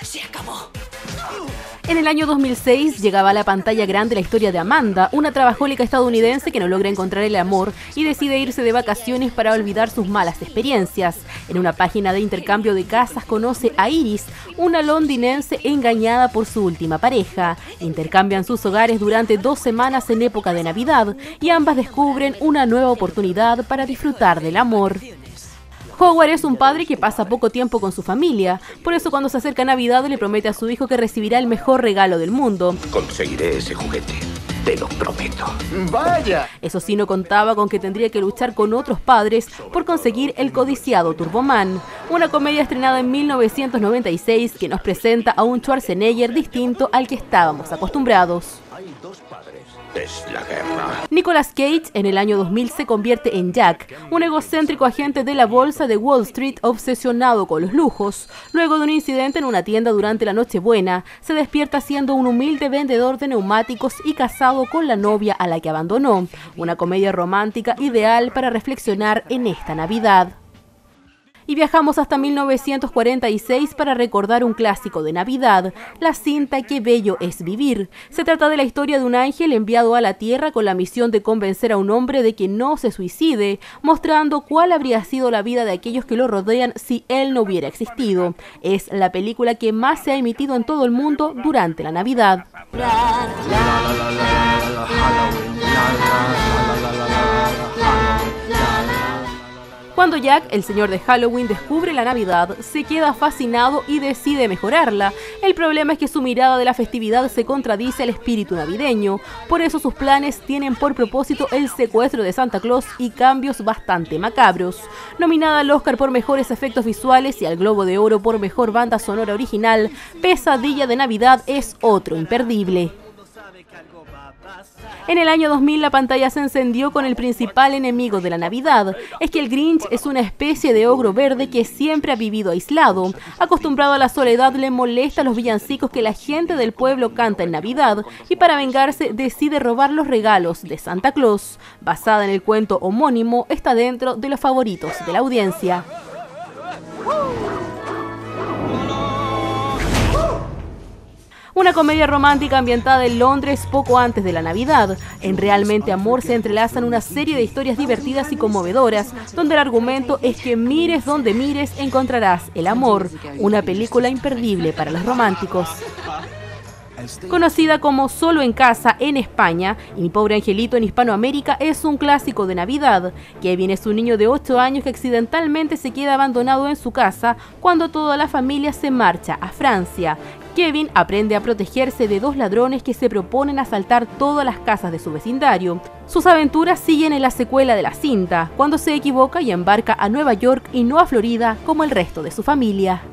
Se acabó. En el año 2006 llegaba a la pantalla grande la historia de Amanda, una trabajólica estadounidense que no logra encontrar el amor y decide irse de vacaciones para olvidar sus malas experiencias. En una página de intercambio de casas conoce a Iris, una londinense engañada por su última pareja. Intercambian sus hogares durante 2 semanas en época de Navidad y ambas descubren una nueva oportunidad para disfrutar del amor. Howard es un padre que pasa poco tiempo con su familia, por eso cuando se acerca Navidad le promete a su hijo que recibirá el mejor regalo del mundo. Conseguiré ese juguete, te lo prometo. ¡Vaya! Eso sí, no contaba con que tendría que luchar con otros padres por conseguir el codiciado Turboman, una comedia estrenada en 1996 que nos presenta a un Schwarzenegger distinto al que estábamos acostumbrados. Hay 2 padres. Es la guerra. Nicolas Cage en el año 2000 se convierte en Jack, un egocéntrico agente de la bolsa de Wall Street obsesionado con los lujos. Luego de un incidente en una tienda durante la Nochebuena, se despierta siendo un humilde vendedor de neumáticos y casado con la novia a la que abandonó. Una comedia romántica ideal para reflexionar en esta Navidad. Y viajamos hasta 1946 para recordar un clásico de Navidad, la cinta Qué bello es vivir. Se trata de la historia de un ángel enviado a la Tierra con la misión de convencer a un hombre de que no se suicide, mostrando cuál habría sido la vida de aquellos que lo rodean si él no hubiera existido. Es la película que más se ha emitido en todo el mundo durante la Navidad. Cuando Jack, el señor de Halloween, descubre la Navidad, se queda fascinado y decide mejorarla. El problema es que su mirada de la festividad se contradice al espíritu navideño. Por eso sus planes tienen por propósito el secuestro de Santa Claus y cambios bastante macabros. Nominada al Oscar por mejores efectos visuales y al Globo de Oro por mejor banda sonora original, Pesadilla de Navidad es otro imperdible. En el año 2000 la pantalla se encendió con el principal enemigo de la Navidad. Es que el Grinch es una especie de ogro verde que siempre ha vivido aislado. Acostumbrado a la soledad, le molesta a los villancicos que la gente del pueblo canta en Navidad y para vengarse decide robar los regalos de Santa Claus. Basada en el cuento homónimo, está dentro de los favoritos de la audiencia. Una comedia romántica ambientada en Londres poco antes de la Navidad. En Realmente Amor se entrelazan una serie de historias divertidas y conmovedoras, donde el argumento es que mires donde mires encontrarás el amor. Una película imperdible para los románticos. Conocida como Solo en Casa en España y Mi Pobre Angelito en Hispanoamérica, es un clásico de Navidad. Kevin es un niño de 8 años que accidentalmente se queda abandonado en su casa cuando toda la familia se marcha a Francia. Kevin aprende a protegerse de 2 ladrones que se proponen asaltar todas las casas de su vecindario. Sus aventuras siguen en la secuela de la cinta, cuando se equivoca y embarca a Nueva York y no a Florida como el resto de su familia.